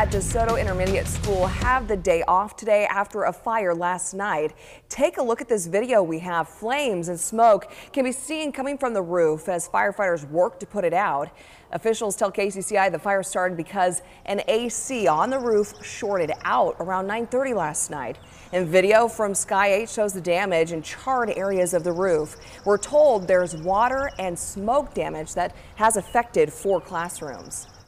at DeSoto Intermediate School have the day off today after a fire last night. Take a look at this video we have. Flames and smoke can be seen coming from the roof as firefighters work to put it out. Officials tell KCCI the fire started because an AC on the roof shorted out around 9:30 last night. And video from Sky 8 shows the damage and charred areas of the roof. We're told there's water and smoke damage that has affected 4 classrooms.